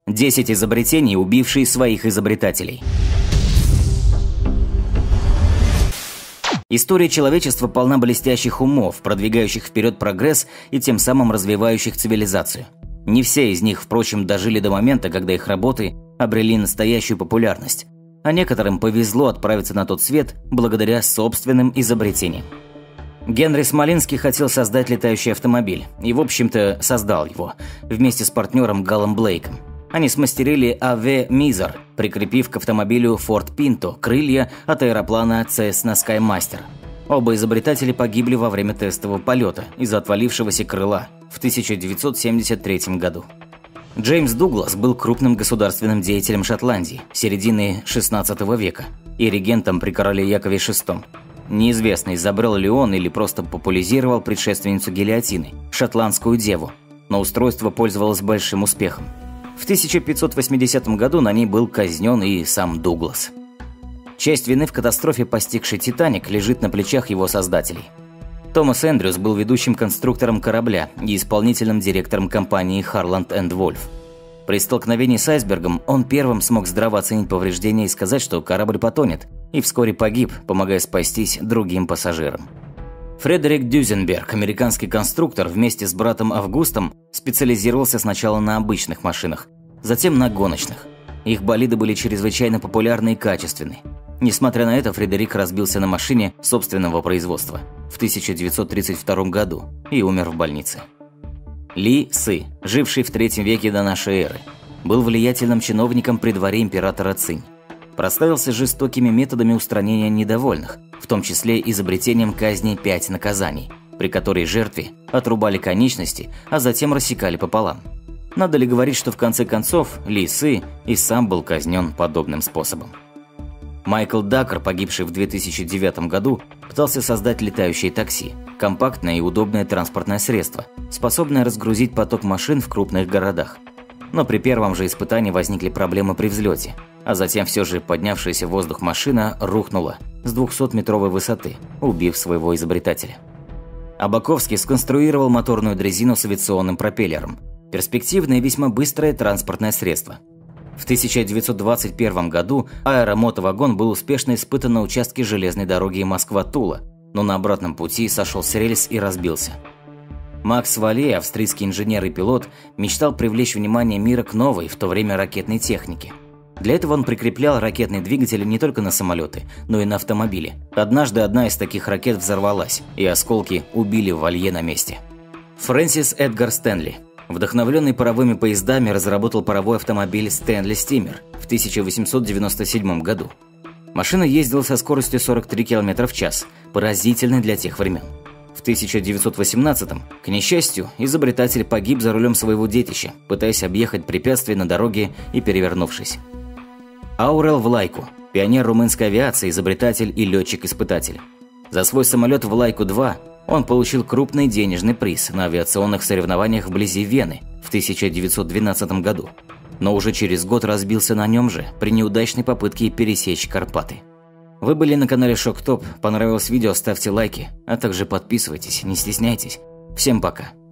10 изобретений, убившие своих изобретателей. История человечества полна блестящих умов, продвигающих вперед прогресс и тем самым развивающих цивилизацию. Не все из них, впрочем, дожили до момента, когда их работы обрели настоящую популярность, а некоторым повезло отправиться на тот свет благодаря собственным изобретениям. Генри Смолинский хотел создать летающий автомобиль и, в общем-то, создал его вместе с партнером Галом Блейком. Они смастерили АВ Мизер, прикрепив к автомобилю Ford Pinto крылья от аэроплана Cessna Skymaster. Оба изобретателя погибли во время тестового полета из-за отвалившегося крыла в 1973 году. Джеймс Дуглас был крупным государственным деятелем Шотландии середины XVI века и регентом при короле Якове VI. Неизвестно, изобрел ли он или просто популяризировал предшественницу гильотины – шотландскую деву, но устройство пользовалось большим успехом. В 1580 году на ней был казнен и сам Дуглас. Часть вины в катастрофе, постигшей «Титаник», лежит на плечах его создателей. Томас Эндрюс был ведущим конструктором корабля и исполнительным директором компании Harland & Wolff. При столкновении с айсбергом он первым смог здраво оценить повреждения и сказать, что корабль потонет, и вскоре погиб, помогая спастись другим пассажирам. Фредерик Дюзенберг, американский конструктор, вместе с братом Августом специализировался сначала на обычных машинах, затем на гоночных. Их болиды были чрезвычайно популярны и качественны. Несмотря на это, Фредерик разбился на машине собственного производства в 1932 году и умер в больнице. Ли Сы, живший в III веке до нашей эры, был влиятельным чиновником при дворе императора Цинь. Прославился жестокими методами устранения недовольных, в том числе изобретением казни 5 наказаний, при которой жертве отрубали конечности, а затем рассекали пополам. Надо ли говорить, что в конце концов Ли Сы и сам был казнен подобным способом. Майкл Дакер, погибший в 2009 году, пытался создать летающее такси – компактное и удобное транспортное средство, способное разгрузить поток машин в крупных городах. Но при первом же испытании возникли проблемы при взлете, а затем все же поднявшаяся в воздух машина рухнула с 200-метровой высоты, убив своего изобретателя. Абаковский сконструировал моторную дрезину с авиационным пропеллером – перспективное и весьма быстрое транспортное средство. В 1921 году аэромотовагон был успешно испытан на участке железной дороги Москва-Тула, но на обратном пути сошел с рельс и разбился. Макс Валле, австрийский инженер и пилот, мечтал привлечь внимание мира к новой в то время ракетной технике. Для этого он прикреплял ракетные двигатели не только на самолеты, но и на автомобили. Однажды одна из таких ракет взорвалась, и осколки убили Валле на месте. Фрэнсис Эдгар Стэнли, вдохновленный паровыми поездами, разработал паровой автомобиль Стэнли Стимер в 1897 году. Машина ездила со скоростью 43 км в час, поразительной для тех времен. В 1918-м, к несчастью, изобретатель погиб за рулем своего детища, пытаясь объехать препятствия на дороге и перевернувшись. Аурел Влайку, пионер румынской авиации, изобретатель и летчик-испытатель. За свой самолет Влайку-2 он получил крупный денежный приз на авиационных соревнованиях вблизи Вены в 1912 году, но уже через год разбился на нем же при неудачной попытке пересечь Карпаты. Вы были на канале Шок Топ, понравилось видео, ставьте лайки, а также подписывайтесь, не стесняйтесь. Всем пока!